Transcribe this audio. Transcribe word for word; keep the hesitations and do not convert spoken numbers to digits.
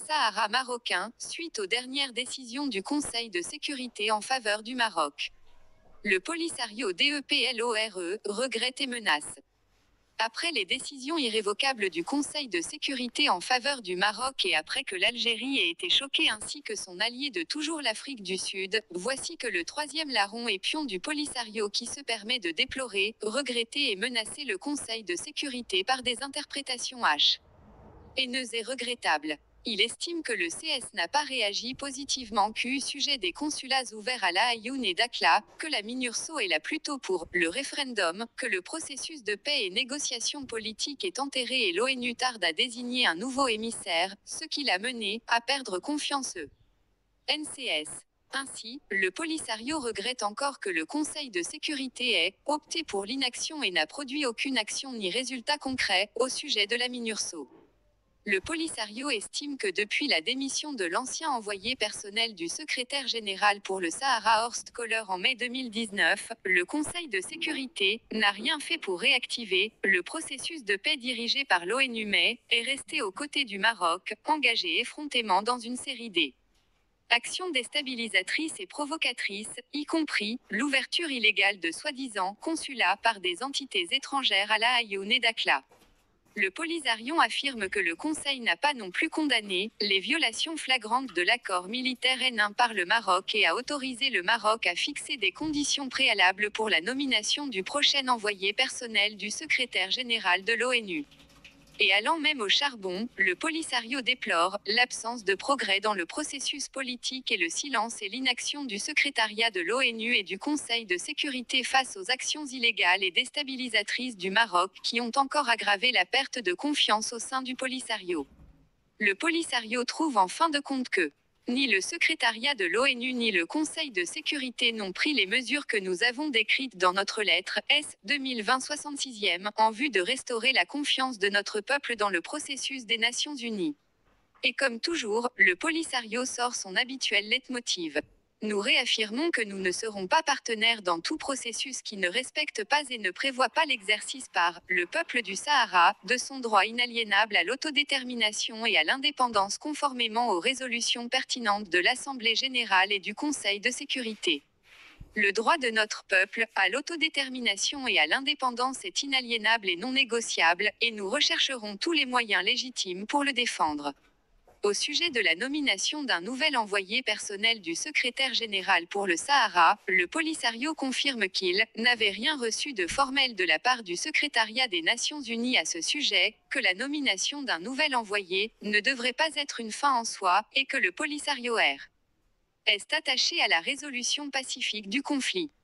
Sahara marocain, suite aux dernières décisions du Conseil de sécurité en faveur du Maroc. Le Polisario DEPLORE regrette et menace. Après les décisions irrévocables du Conseil de sécurité en faveur du Maroc et après que l'Algérie ait été choquée ainsi que son allié de toujours l'Afrique du Sud, voici que le troisième larron et pion du Polisario qui se permet de déplorer, regretter et menacer le Conseil de sécurité par des interprétations haches. Haineuses et regrettables. Il estime que le C S n'a pas réagi positivement qu'au sujet des consulats ouverts à La Ayoune et Dakhla, que la MINURSO est là plutôt pour le référendum, que le processus de paix et négociation politique est enterré et l'ONU tarde à désigner un nouveau émissaire, ce qui l'a mené à perdre confiance eux. N C S. Ainsi, le Polisario regrette encore que le Conseil de sécurité ait opté pour l'inaction et n'a produit aucune action ni résultat concret au sujet de la MINURSO. Le Polisario estime que depuis la démission de l'ancien envoyé personnel du secrétaire général pour le Sahara Horst Köhler en mai deux mille dix-neuf, le Conseil de sécurité n'a rien fait pour réactiver le processus de paix dirigé par l'ONU mais est resté aux côtés du Maroc, engagé effrontément dans une série d' actions déstabilisatrices et provocatrices, y compris l'ouverture illégale de soi-disant consulats par des entités étrangères à La Ayoune et Dakhla. Le Polisario affirme que le Conseil n'a pas non plus condamné les violations flagrantes de l'accord militaire N un par le Maroc et a autorisé le Maroc à fixer des conditions préalables pour la nomination du prochain envoyé personnel du secrétaire général de l'ONU. Et allant même au charbon, le Polisario déplore l'absence de progrès dans le processus politique et le silence et l'inaction du secrétariat de l'ONU et du Conseil de sécurité face aux actions illégales et déstabilisatrices du Maroc qui ont encore aggravé la perte de confiance au sein du Polisario. Le Polisario trouve en fin de compte que ni le secrétariat de l'ONU ni le Conseil de sécurité n'ont pris les mesures que nous avons décrites dans notre lettre S deux mille vingt soixante-sixième en vue de restaurer la confiance de notre peuple dans le processus des Nations Unies. Et comme toujours, le Polisario sort son habituel leitmotiv. Nous réaffirmons que nous ne serons pas partenaires dans tout processus qui ne respecte pas et ne prévoit pas l'exercice par le peuple du Sahara de son droit inaliénable à l'autodétermination et à l'indépendance conformément aux résolutions pertinentes de l'Assemblée générale et du Conseil de sécurité. Le droit de notre peuple à l'autodétermination et à l'indépendance est inaliénable et non négociable, et nous rechercherons tous les moyens légitimes pour le défendre. Au sujet de la nomination d'un nouvel envoyé personnel du secrétaire général pour le Sahara, le Polisario confirme qu'il n'avait rien reçu de formel de la part du secrétariat des Nations Unies à ce sujet, que la nomination d'un nouvel envoyé ne devrait pas être une fin en soi, et que le Polisario R. est attaché à la résolution pacifique du conflit.